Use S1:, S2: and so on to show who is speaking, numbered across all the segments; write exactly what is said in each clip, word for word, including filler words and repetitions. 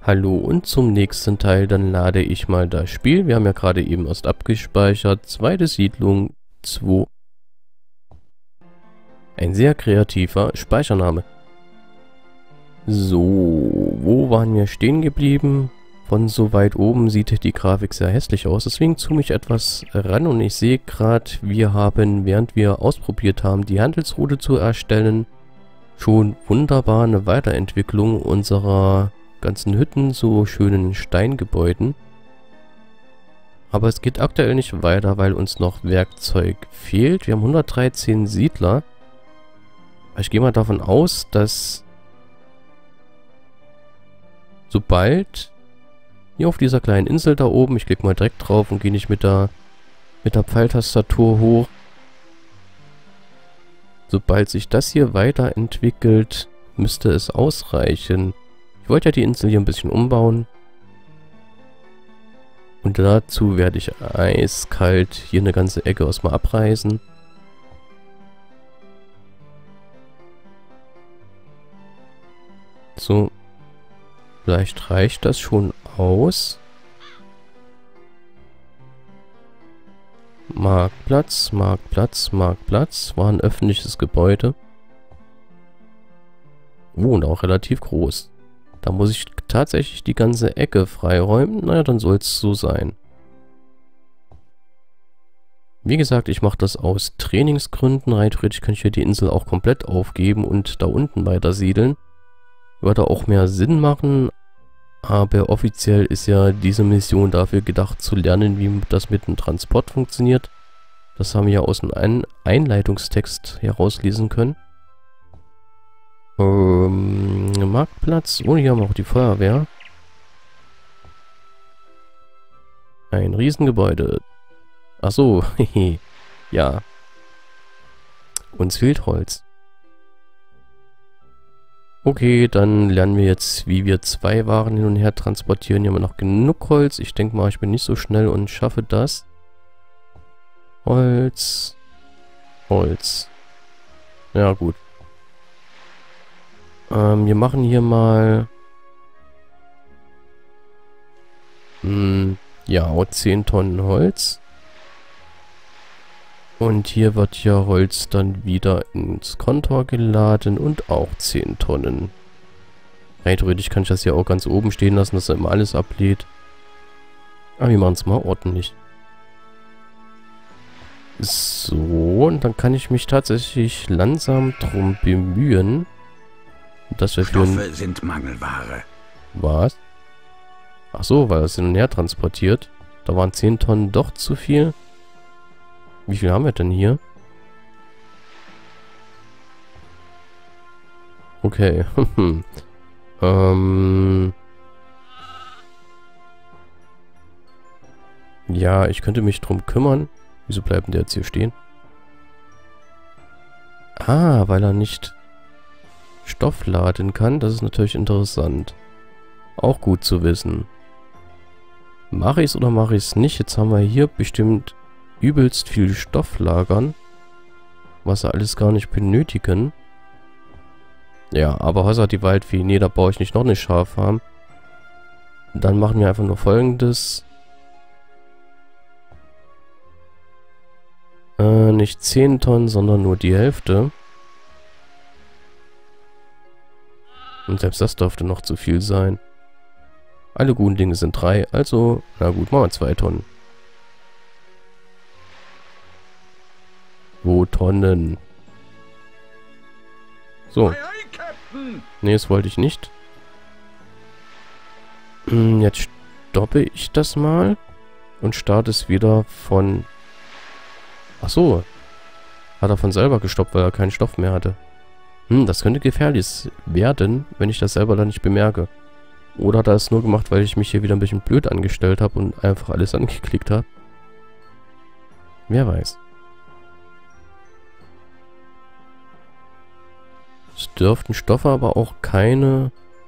S1: Hallo und zum nächsten Teil, dann lade ich mal das Spiel. Wir haben ja gerade eben erst abgespeichert. Zweite Siedlung zwei. Ein sehr kreativer Speichername. So, wo waren wir stehen geblieben? Von so weit oben sieht die Grafik sehr hässlich aus. Deswegen zoome ich etwas ran und ich sehe gerade, wir haben, während wir ausprobiert haben, die Handelsroute zu erstellen, schon wunderbar eine Weiterentwicklung unserer ganzen Hütten, so schönen Steingebäuden. Aber es geht aktuell nicht weiter, weil uns noch Werkzeug fehlt. Wir haben hundertdreizehn Siedler. Ich gehe mal davon aus, dass sobald hier auf dieser kleinen Insel da oben, ich klicke mal direkt drauf und gehe nicht mit der mit der Pfeiltastatur hoch. Sobald sich das hier weiterentwickelt, müsste es ausreichen. Ich wollte ja die Insel hier ein bisschen umbauen. Und dazu werde ich eiskalt hier eine ganze Ecke erstmal abreißen. So. Vielleicht reicht das schon aus. Marktplatz, Marktplatz, Marktplatz. War ein öffentliches Gebäude. Oh, und auch relativ groß. Da muss ich tatsächlich die ganze Ecke freiräumen. Naja, dann soll es so sein. Wie gesagt, ich mache das aus Trainingsgründen. Rein theoretisch kann ich hier die Insel auch komplett aufgeben und da unten weiter siedeln. Würde auch mehr Sinn machen. Aber offiziell ist ja diese Mission dafür gedacht zu lernen, wie das mit dem Transport funktioniert. Das haben wir ja aus dem Ein- Einleitungstext herauslesen können. Ähm, Marktplatz. Oh, hier haben wir auch die Feuerwehr. Ein Riesengebäude. Ach so, hehe. Ja. Uns fehlt Holz. Okay, dann lernen wir jetzt, wie wir zwei Waren hin und her transportieren. Hier haben wir noch genug Holz. Ich denke mal, ich bin nicht so schnell und schaffe das. Holz. Holz. Ja, gut. Ähm, wir machen hier mal... Hm, ja, zehn Tonnen Holz. Und hier wird ja Holz dann wieder ins Kontor geladen und auch zehn Tonnen. Rein theoretisch kann ich das hier auch ganz oben stehen lassen, dass er immer alles ablädt. Aber wir machen es mal ordentlich. So, und dann kann ich mich tatsächlich langsam drum bemühen, dass wir für
S2: Stoffe sind Mangelware.
S1: Was? Ach so, weil das hin und her transportiert. Da waren zehn Tonnen doch zu viel. Wie viel haben wir denn hier? Okay. ähm. Ja, ich könnte mich drum kümmern. Wieso bleibt denn der jetzt hier stehen? Ah, weil er nicht Stoff laden kann. Das ist natürlich interessant. Auch gut zu wissen. Mache ich es oder mache ich es nicht? Jetzt haben wir hier bestimmt übelst viel Stoff lagern, was wir alles gar nicht benötigen. Ja, aber Hossa die Waldfee, nee, da baue ich nicht noch eine Schaffarm. Dann machen wir einfach nur Folgendes. Äh, nicht zehn Tonnen, sondern nur die Hälfte. Und selbst das dürfte noch zu viel sein. Alle guten Dinge sind drei, also, na gut, machen wir zwei Tonnen. Zwei Tonnen. So. Ne, das wollte ich nicht. Jetzt stoppe ich das mal. Und starte es wieder von... Ach so. Hat er von selber gestoppt, weil er keinen Stoff mehr hatte. Hm, das könnte gefährlich werden, wenn ich das selber dann nicht bemerke. Oder hat er es nur gemacht, weil ich mich hier wieder ein bisschen blöd angestellt habe und einfach alles angeklickt habe. Wer weiß. Es dürften Stoffe aber auch keine...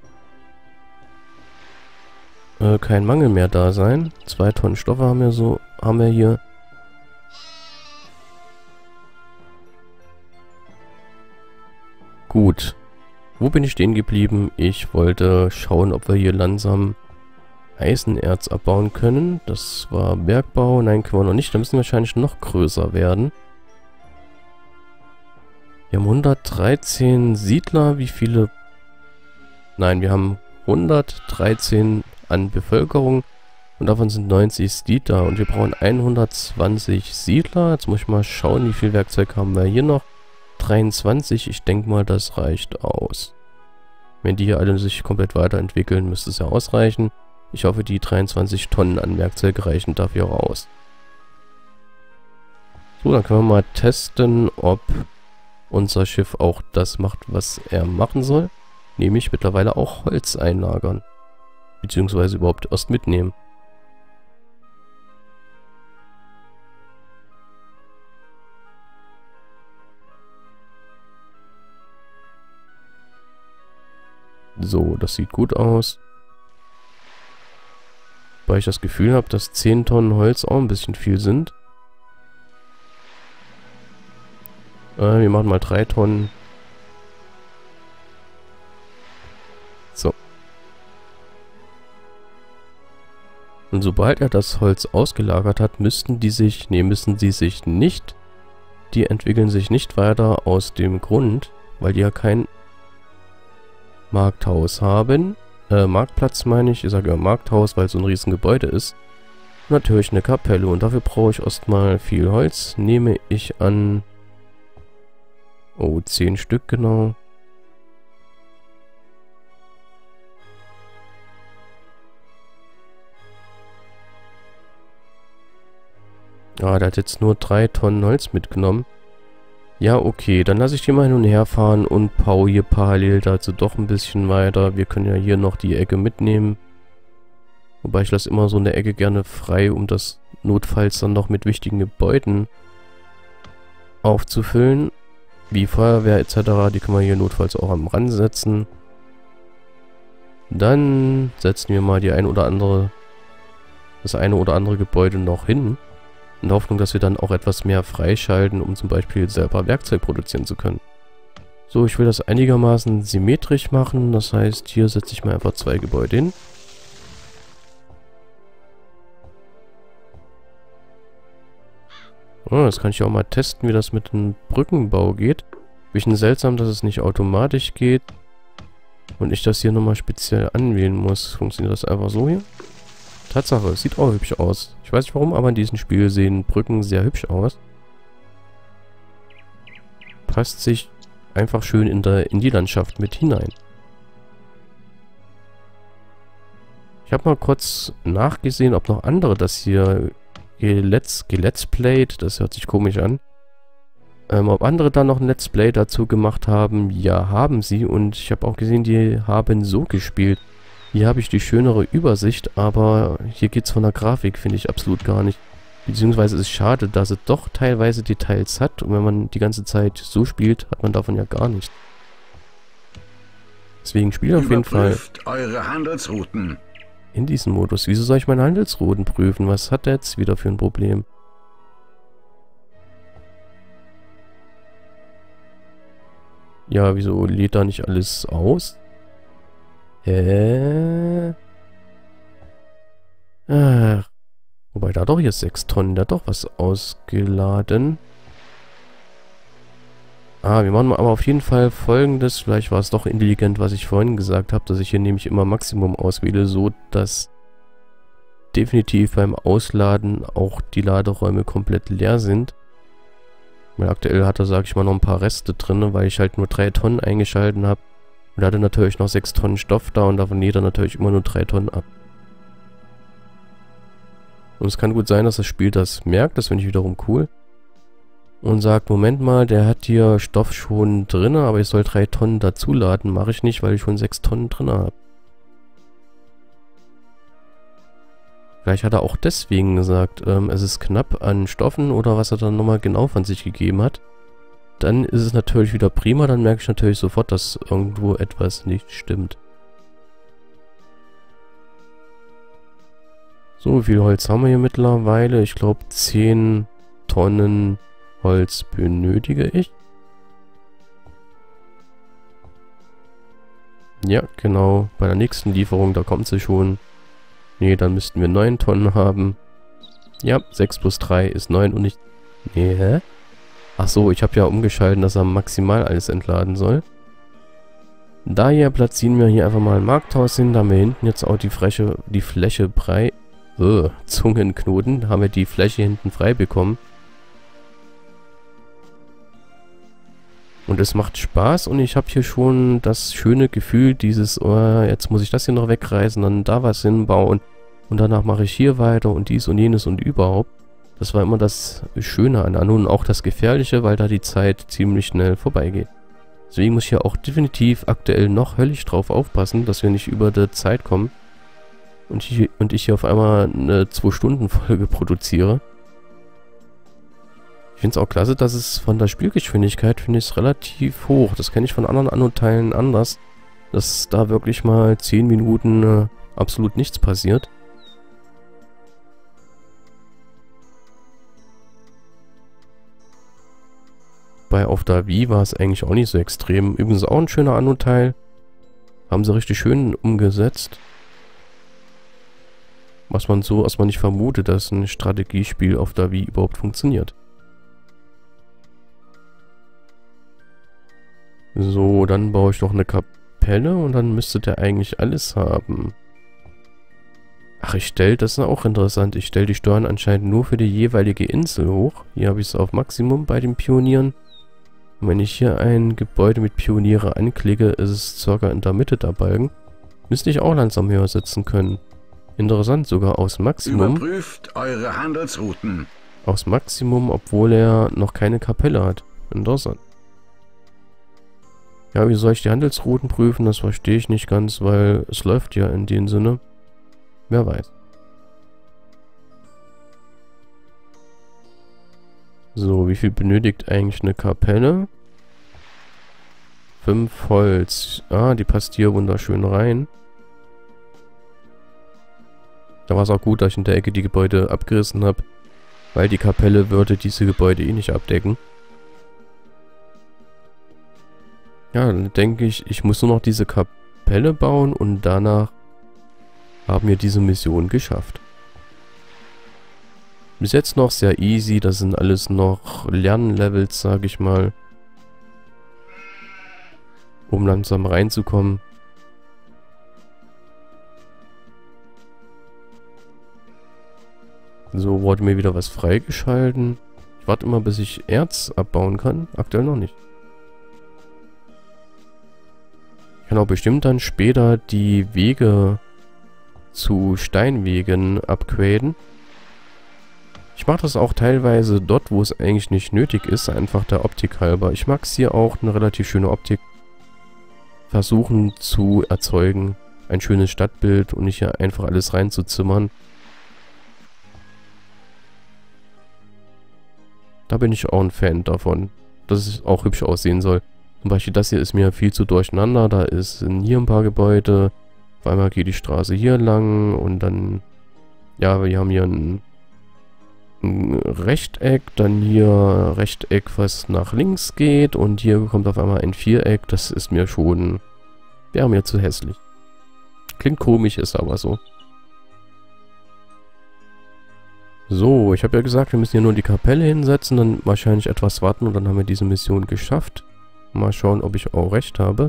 S1: Äh, kein Mangel mehr da sein. Zwei Tonnen Stoffe haben wir so... haben wir hier. Gut. Wo bin ich stehen geblieben? Ich wollte schauen, ob wir hier langsam Eisenerz abbauen können. Das war Bergbau. Nein, können wir noch nicht. Da müssen wir wahrscheinlich noch größer werden. Wir haben hundertdreizehn Siedler. Wie viele? Nein, wir haben hundertdreizehn an Bevölkerung. Und davon sind neunzig Siedler. Und wir brauchen hundertzwanzig Siedler. Jetzt muss ich mal schauen, wie viel Werkzeug haben wir hier noch. dreiundzwanzig. Ich denke mal, das reicht aus. Wenn die hier alle sich komplett weiterentwickeln, müsste es ja ausreichen. Ich hoffe, die dreiundzwanzig Tonnen an Werkzeug reichen dafür auch aus. So, dann können wir mal testen, ob unser Schiff auch das macht, was er machen soll. Nämlich mittlerweile auch Holz einlagern. Beziehungsweise überhaupt erst mitnehmen. So, das sieht gut aus. Weil ich das Gefühl habe, dass zehn Tonnen Holz auch ein bisschen viel sind. Äh, wir machen mal drei Tonnen. So. Und sobald er das Holz ausgelagert hat, müssten die sich, nee, müssen sie sich nicht, die entwickeln sich nicht weiter aus dem Grund, weil die ja kein Markthaus haben. Äh, Marktplatz meine ich. Ich sage ja Markthaus, weil es so ein riesen Gebäude ist. Und natürlich eine Kapelle. Und dafür brauche ich erstmal viel Holz. Nehme ich an... Oh, zehn Stück genau. Ah, der hat jetzt nur drei Tonnen Holz mitgenommen. Ja, okay, dann lasse ich die mal hin und her fahren und baue hier parallel dazu doch ein bisschen weiter. Wir können ja hier noch die Ecke mitnehmen. Wobei ich lasse immer so eine Ecke gerne frei, um das notfalls dann noch mit wichtigen Gebäuden aufzufüllen. Wie Feuerwehr et cetera. Die können wir hier notfalls auch am Rand setzen. Dann setzen wir mal die ein oder andere, das eine oder andere Gebäude noch hin. In der Hoffnung, dass wir dann auch etwas mehr freischalten, um zum Beispiel selber Werkzeug produzieren zu können. So, ich will das einigermaßen symmetrisch machen. Das heißt, hier setze ich mal einfach zwei Gebäude hin. Oh, das kann ich auch mal testen, wie das mit dem Brückenbau geht. Bisschen seltsam, dass es nicht automatisch geht. Und ich das hier nochmal speziell anwählen muss. Funktioniert das einfach so hier? Tatsache, es sieht auch hübsch aus. Ich weiß nicht warum, aber in diesem Spiel sehen Brücken sehr hübsch aus. Passt sich einfach schön in, der, in die Landschaft mit hinein. Ich habe mal kurz nachgesehen, ob noch andere das hier gelet's, gelet's played, das hört sich komisch an. Ähm, ob andere da noch ein Let's Play dazu gemacht haben, ja, haben sie. Und ich habe auch gesehen, die haben so gespielt. Hier habe ich die schönere Übersicht, aber hier geht es von der Grafik, finde ich, absolut gar nicht. Beziehungsweise ist es schade, dass es doch teilweise Details hat. Und wenn man die ganze Zeit so spielt, hat man davon ja gar nichts. Deswegen spiele auf jeden Fall
S2: eure Handelsrouten.
S1: In diesem Modus. Wieso soll ich meine Handelsrouten prüfen? Was hat der jetzt wieder für ein Problem? Ja, wieso lädt da nicht alles aus? Hä? Ach. Wobei, da doch hier sechs Tonnen, da hat doch was ausgeladen. Ah, wir machen aber auf jeden Fall Folgendes. Vielleicht war es doch intelligent, was ich vorhin gesagt habe, dass ich hier nämlich immer Maximum auswähle, so dass definitiv beim Ausladen auch die Laderäume komplett leer sind. Weil aktuell hat er, sag ich mal, noch ein paar Reste drin, weil ich halt nur drei Tonnen eingeschalten habe. Und er hatte natürlich noch sechs Tonnen Stoff da und davon lädt er natürlich immer nur drei Tonnen ab. Und es kann gut sein, dass das Spiel das merkt, das finde ich wiederum cool. Und sagt, Moment mal, der hat hier Stoff schon drin, aber ich soll drei Tonnen dazuladen. Mache ich nicht, weil ich schon sechs Tonnen drin habe. Vielleicht hat er auch deswegen gesagt, ähm, es ist knapp an Stoffen oder was er dann nochmal genau von sich gegeben hat. Dann ist es natürlich wieder prima, dann merke ich natürlich sofort, dass irgendwo etwas nicht stimmt. So, wie viel Holz haben wir hier mittlerweile? Ich glaube zehn Tonnen Holz benötige ich. Ja, genau. Bei der nächsten Lieferung, da kommt sie schon. Nee, dann müssten wir neun Tonnen haben. Ja, sechs plus drei ist neun und nicht... Nee, hä? Ach so, ich habe ja umgeschalten, dass er maximal alles entladen soll. Daher platzieren wir hier einfach mal ein Markthaus hin. Da haben wir hinten jetzt auch die Fläche, die Fläche frei... Äh, Zungenknoten. Da haben wir die Fläche hinten frei bekommen. Und es macht Spaß und ich habe hier schon das schöne Gefühl, dieses, oh, jetzt muss ich das hier noch wegreißen, dann da was hinbauen und danach mache ich hier weiter und dies und jenes und überhaupt. Das war immer das Schöne an Anno und auch das Gefährliche, weil da die Zeit ziemlich schnell vorbeigeht. Deswegen muss ich hier auch definitiv aktuell noch höllisch drauf aufpassen, dass wir nicht über die Zeit kommen und ich, und ich hier auf einmal eine zwei Stunden Folge produziere. Ich finde es auch klasse, dass es von der Spielgeschwindigkeit, finde ich es relativ hoch. Das kenne ich von anderen Anno-Teilen anders, dass da wirklich mal zehn Minuten äh, absolut nichts passiert. Bei auf der Wii war es eigentlich auch nicht so extrem. Übrigens auch ein schöner Anno-Teil. Haben sie richtig schön umgesetzt. Was man so erstmal nicht vermutet, dass ein Strategiespiel auf der Wii überhaupt funktioniert. So, dann baue ich noch eine Kapelle und dann müsste der eigentlich alles haben. Ach, ich stelle, das ist auch interessant, ich stelle die Steuern anscheinend nur für die jeweilige Insel hoch. Hier habe ich es auf Maximum bei den Pionieren. Und wenn ich hier ein Gebäude mit Pioniere anklicke, ist es circa in der Mitte der Balken. Müsste ich auch langsam höher setzen können. Interessant, sogar aus Maximum.
S2: Überprüft eure Handelsrouten.
S1: Aus Maximum, obwohl er noch keine Kapelle hat. Interessant. Ja, wie soll ich die Handelsrouten prüfen? Das verstehe ich nicht ganz, weil es läuft ja in dem Sinne. Wer weiß. So, wie viel benötigt eigentlich eine Kapelle? Fünf Holz. Ah, die passt hier wunderschön rein. Da war es auch gut, dass ich in der Ecke die Gebäude abgerissen habe, weil die Kapelle würde diese Gebäude eh nicht abdecken. Ja, dann denke ich, ich muss nur noch diese Kapelle bauen und danach haben wir diese Mission geschafft. Bis jetzt noch sehr easy, das sind alles noch Lernlevels, sage ich mal. Um langsam reinzukommen. So, wurde mir wieder was freigeschalten. Ich warte immer, bis ich Erz abbauen kann. Aktuell noch nicht. Ich kann auch bestimmt dann später die Wege zu Steinwegen upgraden. Ich mache das auch teilweise dort, wo es eigentlich nicht nötig ist, einfach der Optik halber. Ich mag es hier auch, eine relativ schöne Optik versuchen zu erzeugen. Ein schönes Stadtbild und nicht hier einfach alles reinzuzimmern. Da bin ich auch ein Fan davon, dass es auch hübsch aussehen soll. Zum Beispiel das hier ist mir viel zu durcheinander. Da ist hier ein paar Gebäude. Auf einmal geht die Straße hier lang und dann... Ja, wir haben hier ein, ein Rechteck. Dann hier Rechteck, was nach links geht. Und hier kommt auf einmal ein Viereck. Das ist mir schon... Wäre mir zu hässlich. Klingt komisch, ist aber so. So, ich habe ja gesagt, wir müssen hier nur die Kapelle hinsetzen. Dann wahrscheinlich etwas warten und dann haben wir diese Mission geschafft. Mal schauen, ob ich auch recht habe.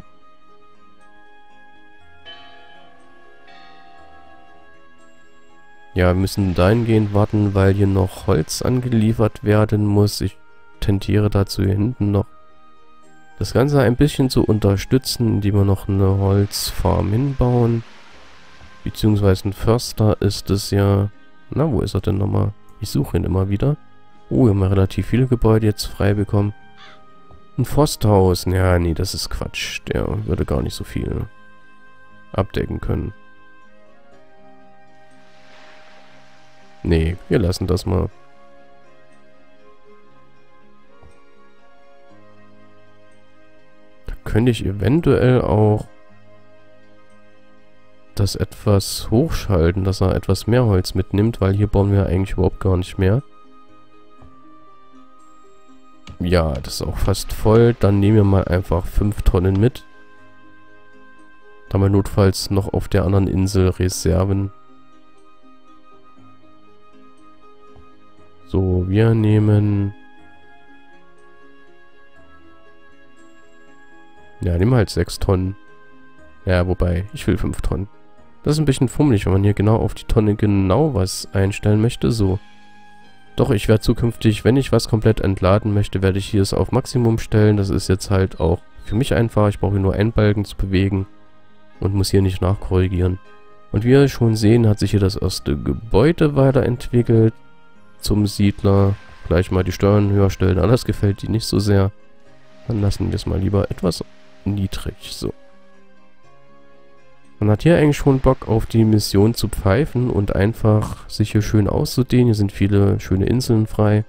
S1: Ja, wir müssen dahingehend warten, weil hier noch Holz angeliefert werden muss. Ich tendiere dazu, hier hinten noch das Ganze ein bisschen zu unterstützen, indem wir noch eine Holzfarm hinbauen. Beziehungsweise ein Förster ist es ja... Na, wo ist er denn nochmal? Ich suche ihn immer wieder. Oh, wir haben ja relativ viele Gebäude jetzt frei bekommen. Ein Forsthaus. Ja, nee, das ist Quatsch. Der würde gar nicht so viel abdecken können. Nee, wir lassen das mal. Da könnte ich eventuell auch das etwas hochschalten, dass er etwas mehr Holz mitnimmt, weil hier bauen wir eigentlich überhaupt gar nicht mehr. Ja, das ist auch fast voll. Dann nehmen wir mal einfach fünf Tonnen mit. Da haben wir notfalls noch auf der anderen Insel Reserven. So, wir nehmen... Ja, nehmen wir halt sechs Tonnen. Ja, wobei, ich will fünf Tonnen. Das ist ein bisschen fummelig, wenn man hier genau auf die Tonne genau was einstellen möchte. So. Doch, ich werde zukünftig, wenn ich was komplett entladen möchte, werde ich hier es auf Maximum stellen. Das ist jetzt halt auch für mich einfach. Ich brauche nur einen Balken zu bewegen und muss hier nicht nachkorrigieren. Und wie wir schon sehen, hat sich hier das erste Gebäude weiterentwickelt zum Siedler. Gleich mal die Steuern höher stellen. Aber das gefällt die nicht so sehr. Dann lassen wir es mal lieber etwas niedrig. So. Man hat hier eigentlich schon Bock auf die Mission zu pfeifen und einfach sich hier schön auszudehnen. Hier sind viele schöne Inseln frei.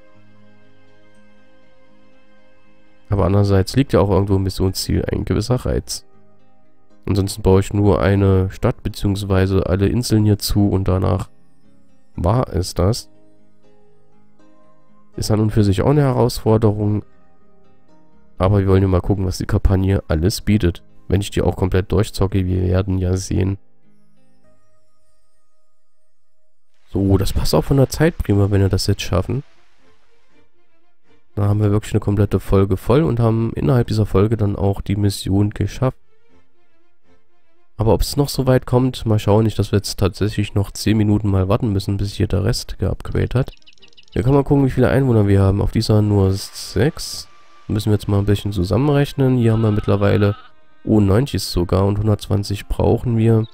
S1: Aber andererseits liegt ja auch irgendwo im Missionsziel ein gewisser Reiz. Ansonsten baue ich nur eine Stadt bzw. alle Inseln hier zu und danach war es das. Ist an und für sich auch eine Herausforderung. Aber wir wollen ja mal gucken, was die Kampagne alles bietet. Wenn ich die auch komplett durchzocke, wir werden ja sehen. So, das passt auch von der Zeit prima, wenn wir das jetzt schaffen. Da haben wir wirklich eine komplette Folge voll und haben innerhalb dieser Folge dann auch die Mission geschafft. Aber ob es noch so weit kommt, mal schauen. Nicht, dass wir jetzt tatsächlich noch zehn Minuten mal warten müssen, bis hier der Rest geupgradet hat. Hier kann man gucken, wie viele Einwohner wir haben. Auf dieser nur sechs. Müssen wir jetzt mal ein bisschen zusammenrechnen. Hier haben wir mittlerweile... Oh, neunzig sogar und hundertzwanzig brauchen wir.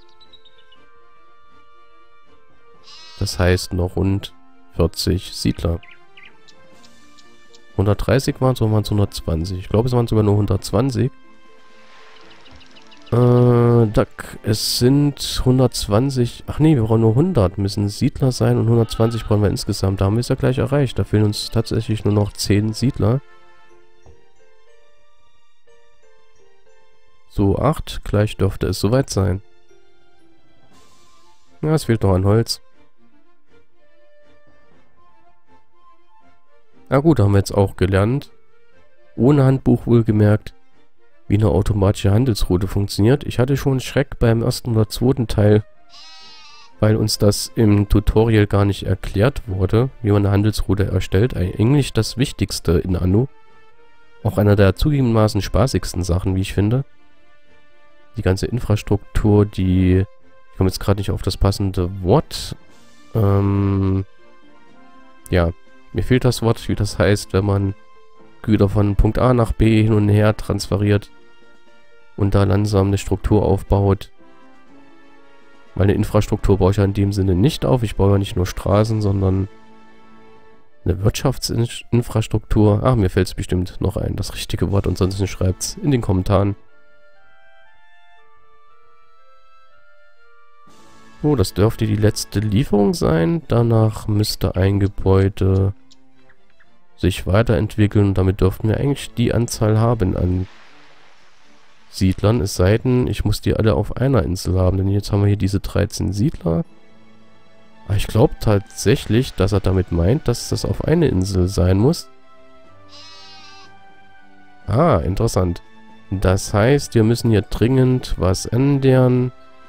S1: Das heißt noch rund vierzig Siedler. hundertdreißig waren es oder waren es hundertzwanzig? Ich glaube, es waren sogar nur hundertzwanzig. Äh, Duck, es sind hundertzwanzig... Ach nee, wir brauchen nur hundert. Müssen Siedler sein und hundertzwanzig brauchen wir insgesamt. Da haben wir es ja gleich erreicht. Da fehlen uns tatsächlich nur noch zehn Siedler. So, acht. Gleich dürfte es soweit sein. Ja, es fehlt noch an Holz. Na gut, haben wir jetzt auch gelernt. Ohne Handbuch wohlgemerkt, wie eine automatische Handelsroute funktioniert. Ich hatte schon Schreck beim ersten oder zweiten Teil, weil uns das im Tutorial gar nicht erklärt wurde, wie man eine Handelsroute erstellt. Eigentlich das Wichtigste in Anno. Auch einer der zugegebenermaßen spaßigsten Sachen, wie ich finde. Die ganze Infrastruktur, die... Ich komme jetzt gerade nicht auf das passende Wort. Ähm... Ja, mir fehlt das Wort, wie das heißt, wenn man Güter von Punkt A nach B hin und her transferiert und da langsam eine Struktur aufbaut. Meine Infrastruktur baue ich ja in dem Sinne nicht auf. Ich baue ja nicht nur Straßen, sondern eine Wirtschaftsinfrastruktur. Ach, mir fällt es bestimmt noch ein, das richtige Wort. Ansonsten schreibt es in den Kommentaren. So, das dürfte die letzte Lieferung sein. Danach müsste ein Gebäude sich weiterentwickeln. Und damit dürften wir eigentlich die Anzahl haben an Siedlern. Es sei denn, ich muss die alle auf einer Insel haben. Denn jetzt haben wir hier diese dreizehn Siedler. Aber ich glaube tatsächlich, dass er damit meint, dass das auf eine Insel sein muss. Ah, interessant. Das heißt, wir müssen hier dringend was ändern.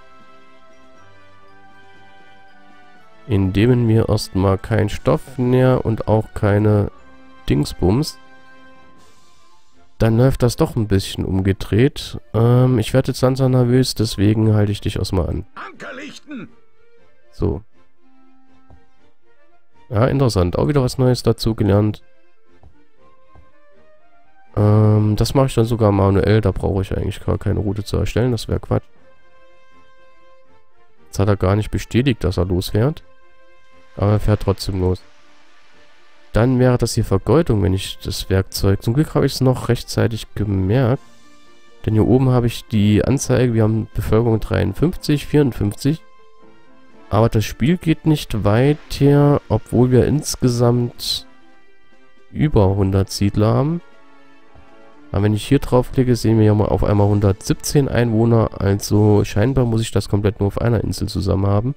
S1: Indem wir erstmal keinen Stoff näher und auch keine Dingsbums. Dann läuft das doch ein bisschen umgedreht. Ähm, ich werde jetzt langsam nervös, deswegen halte ich dich erstmal an.
S2: Ankerlichten!
S1: So. Ja, interessant. Auch wieder was Neues dazu gelernt. Ähm, das mache ich dann sogar manuell. Da brauche ich eigentlich gar keine Route zu erstellen. Das wäre Quatsch. Jetzt hat er gar nicht bestätigt, dass er losfährt. Aber er fährt trotzdem los. Dann wäre das hier Vergeutung, wenn ich das Werkzeug... Zum Glück habe ich es noch rechtzeitig gemerkt. Denn hier oben habe ich die Anzeige. Wir haben Bevölkerung dreiundfünfzig, vierundfünfzig. Aber das Spiel geht nicht weiter, obwohl wir insgesamt über hundert Siedler haben. Aber wenn ich hier draufklicke, sehen wir ja mal auf einmal hundertsiebzehn Einwohner. Also scheinbar muss ich das komplett nur auf einer Insel zusammen haben.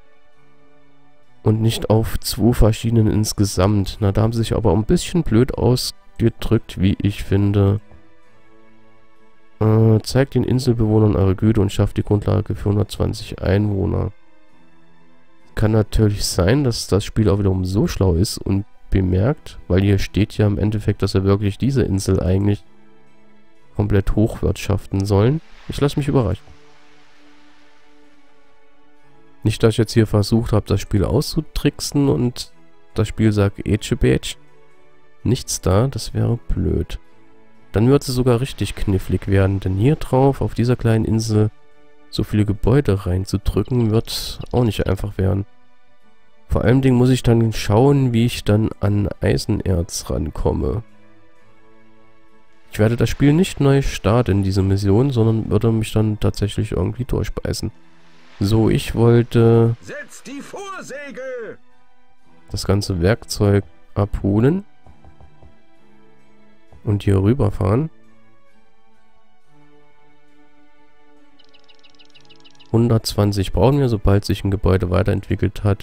S1: Und nicht auf zwei verschiedenen insgesamt. Na, da haben sie sich aber ein bisschen blöd ausgedrückt, wie ich finde. Äh, zeigt den Inselbewohnern eure Güte und schafft die Grundlage für hundertzwanzig Einwohner. Kann natürlich sein, dass das Spiel auch wiederum so schlau ist und bemerkt, weil hier steht ja im Endeffekt, dass wir wirklich diese Insel eigentlich komplett hochwirtschaften sollen. Ich lasse mich überraschen. Nicht, dass ich jetzt hier versucht habe, das Spiel auszutricksen und das Spiel sagt Etchebetsch. Nichts da, das wäre blöd. Dann wird es sogar richtig knifflig werden, denn hier drauf, auf dieser kleinen Insel, so viele Gebäude reinzudrücken, wird auch nicht einfach werden. Vor allem Dingen muss ich dann schauen, wie ich dann an Eisenerz rankomme. Ich werde das Spiel nicht neu starten in diese Mission, sondern würde mich dann tatsächlich irgendwie durchbeißen. So, ich wollte
S2: Setz die Vorsegel!
S1: Das ganze Werkzeug abholen und hier rüberfahren. hundertzwanzig brauchen wir, sobald sich ein Gebäude weiterentwickelt hat.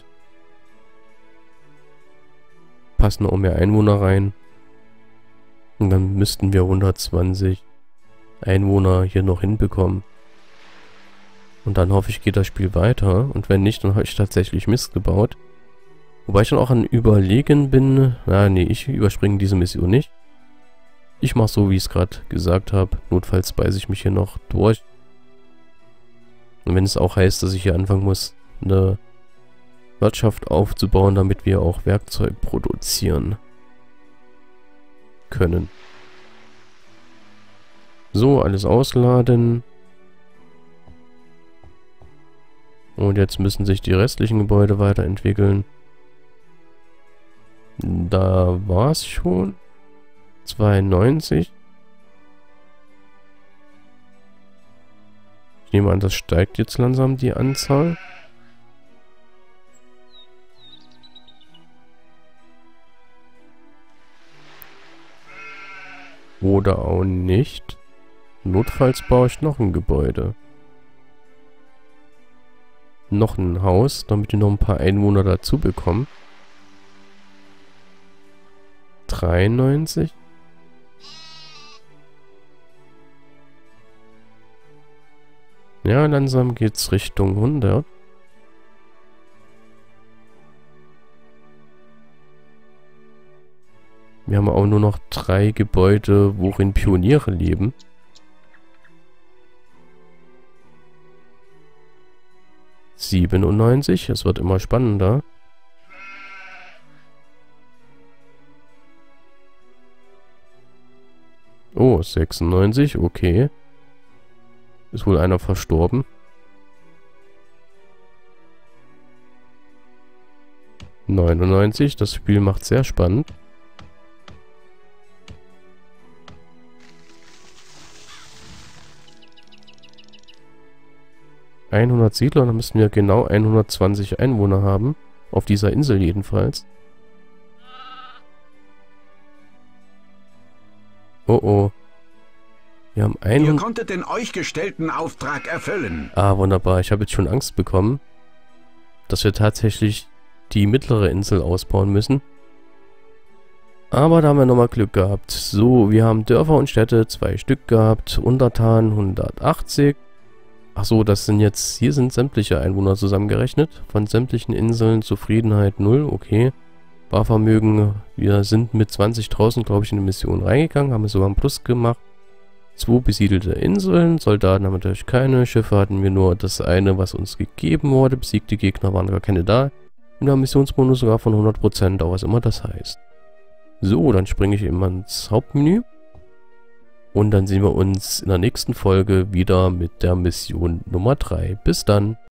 S1: Passen auch mehr Einwohner rein. Und dann müssten wir hundertzwanzig Einwohner hier noch hinbekommen. Und dann hoffe ich, geht das Spiel weiter. Und wenn nicht, dann habe ich tatsächlich Mist gebaut. Wobei ich dann auch an Überlegen bin. Na, nee, ich überspringe diese Mission nicht. Ich mache so, wie ich es gerade gesagt habe. Notfalls beiße ich mich hier noch durch. Und wenn es auch heißt, dass ich hier anfangen muss, eine Wirtschaft aufzubauen, damit wir auch Werkzeug produzieren können. So, alles ausladen. Und jetzt müssen sich die restlichen Gebäude weiterentwickeln. Da war es schon. zweiundneunzig. Ich nehme an, das steigt jetzt langsam die Anzahl. Oder auch nicht. Notfalls baue ich noch ein Gebäude. Noch ein Haus, damit wir noch ein paar Einwohner dazu bekommen. dreiundneunzig. Ja, langsam geht's Richtung hundert. Wir haben auch nur noch drei Gebäude, worin Pioniere leben. siebenundneunzig, es wird immer spannender. Oh, sechsundneunzig, okay. Ist wohl einer verstorben. neunundneunzig, das Spiel macht sehr spannend. hundert Siedler, dann müssten wir genau hundertzwanzig Einwohner haben. Auf dieser Insel jedenfalls. Oh oh. Wir haben einen...
S2: Ihr konntet den euch gestellten Auftrag erfüllen.
S1: Ah, wunderbar. Ich habe jetzt schon Angst bekommen, dass wir tatsächlich die mittlere Insel ausbauen müssen. Aber da haben wir nochmal Glück gehabt. So, wir haben Dörfer und Städte, zwei Stück gehabt. Untertanen hundertachtzig. Ach so, das sind jetzt... Hier sind sämtliche Einwohner zusammengerechnet. Von sämtlichen Inseln Zufriedenheit null, okay. Barvermögen, wir sind mit zwanzigtausend, glaube ich, in die Mission reingegangen. Haben wir sogar einen Plus gemacht. Zwei besiedelte Inseln, Soldaten haben wir natürlich keine, Schiffe hatten wir nur das eine, was uns gegeben wurde, besiegte Gegner waren gar keine da. Und wir haben Missionsbonus sogar von hundert Prozent, auch was immer das heißt. So, dann springe ich eben ins Hauptmenü. Und dann sehen wir uns in der nächsten Folge wieder mit der Mission Nummer drei. Bis dann!